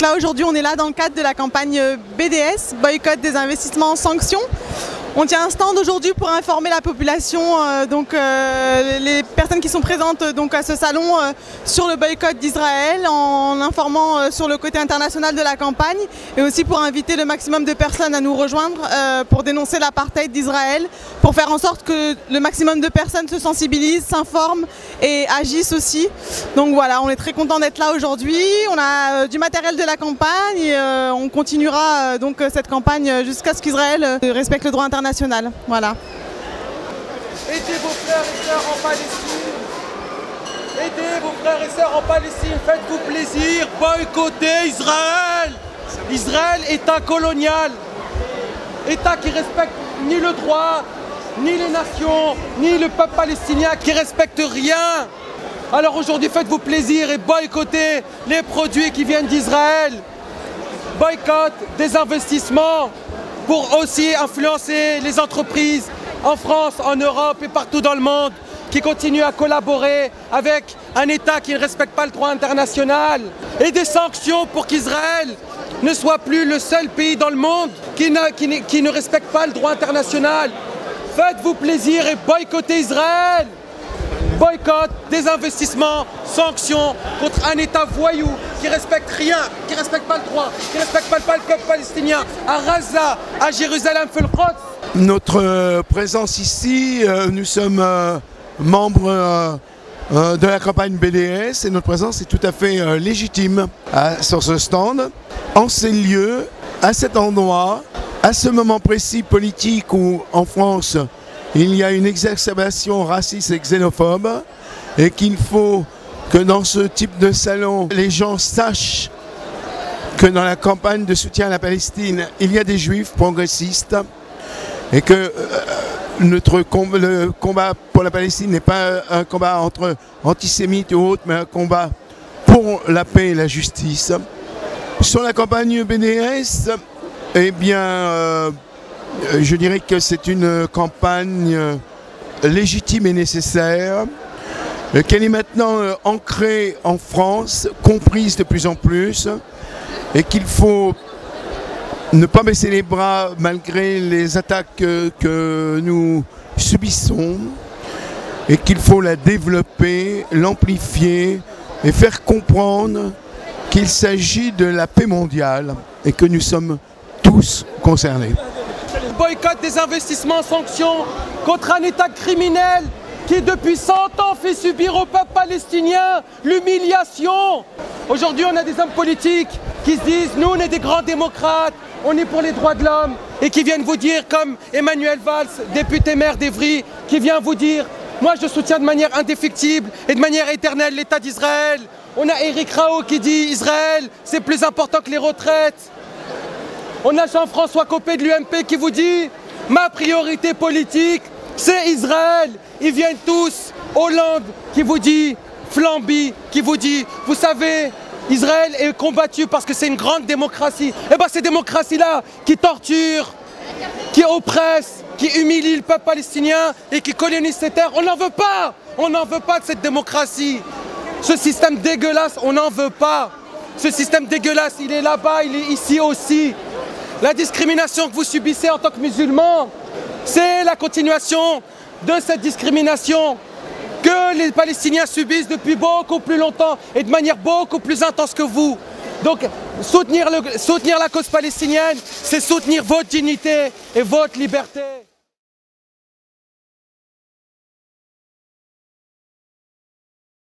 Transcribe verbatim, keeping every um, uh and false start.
là aujourd'hui on est là dans le cadre de la campagne B D S, boycott des investissements sanctions. On tient un stand aujourd'hui pour informer la population, euh, donc euh, les personnes qui sont présentes euh, donc à ce salon euh, sur le boycott d'Israël, en informant euh, sur le côté international de la campagne et aussi pour inviter le maximum de personnes à nous rejoindre euh, pour dénoncer l'apartheid d'Israël, pour faire en sorte que le maximum de personnes se sensibilisent, s'informent et agissent aussi. Donc voilà, on est très content d'être là aujourd'hui. On a euh, du matériel de la campagne et euh, on continuera euh, donc cette campagne jusqu'à ce qu'Israël euh, respecte le droit international. National. Voilà. Aidez vos frères et sœurs en Palestine. Aidez vos frères et sœurs en Palestine. Faites-vous plaisir. Boycottez Israël. Israël, État colonial. État qui respecte ni le droit, ni les nations, ni le peuple palestinien, qui respecte rien. Alors aujourd'hui, faites-vous plaisir et boycottez les produits qui viennent d'Israël. Boycott des investissements, pour aussi influencer les entreprises en France, en Europe et partout dans le monde qui continuent à collaborer avec un État qui ne respecte pas le droit international, et des sanctions pour qu'Israël ne soit plus le seul pays dans le monde qui ne, qui, qui ne respecte pas le droit international. Faites-vous plaisir et boycottez Israël. Boycott, des investissements, sanctions contre un État voyou qui respecte rien, qui respecte pas le droit, qui respecte pas le peuple palestinien, à Gaza, à Jérusalem, Fil-Quds. Notre euh, présence ici, euh, nous sommes euh, membres euh, euh, de la campagne B D S et notre présence est tout à fait euh, légitime à, sur ce stand, en ces lieux, à cet endroit, à ce moment précis politique où en France il y a une exacerbation raciste et xénophobe et qu'il faut que dans ce type de salon, les gens sachent que dans la campagne de soutien à la Palestine, il y a des juifs progressistes et que euh, notre com le combat pour la Palestine n'est pas un combat entre antisémites ou autres, mais un combat pour la paix et la justice. Sur la campagne B D S, eh bien, euh, je dirais que c'est une campagne légitime et nécessaire, qu'elle est maintenant ancrée en France, comprise de plus en plus, et qu'il faut ne pas baisser les bras malgré les attaques que nous subissons, et qu'il faut la développer, l'amplifier et faire comprendre qu'il s'agit de la paix mondiale et que nous sommes tous concernés. Boycott des investissements, sanctions contre un État criminel qui depuis cent ans fait subir au peuple palestinien l'humiliation. Aujourd'hui on a des hommes politiques qui se disent nous on est des grands démocrates, on est pour les droits de l'homme et qui viennent vous dire comme Emmanuel Valls, député maire d'Evry, qui vient vous dire moi je soutiens de manière indéfectible et de manière éternelle l'État d'Israël. On a Éric Raho qui dit Israël c'est plus important que les retraites. On a Jean-François Copé de l'U M P qui vous dit « Ma priorité politique, c'est Israël ». Ils viennent tous. Hollande qui vous dit, Flamby qui vous dit « Vous savez, Israël est combattu parce que c'est une grande démocratie ». Et bien ces démocraties-là qui torturent, qui oppressent, qui humilient le peuple palestinien et qui colonisent ces terres, on n'en veut pas. On n'en veut pas de cette démocratie. Ce système dégueulasse, on n'en veut pas. Ce système dégueulasse, il est là-bas, il est ici aussi. La discrimination que vous subissez en tant que musulman, c'est la continuation de cette discrimination que les Palestiniens subissent depuis beaucoup plus longtemps et de manière beaucoup plus intense que vous. Donc soutenir, le, soutenir la cause palestinienne, c'est soutenir votre dignité et votre liberté.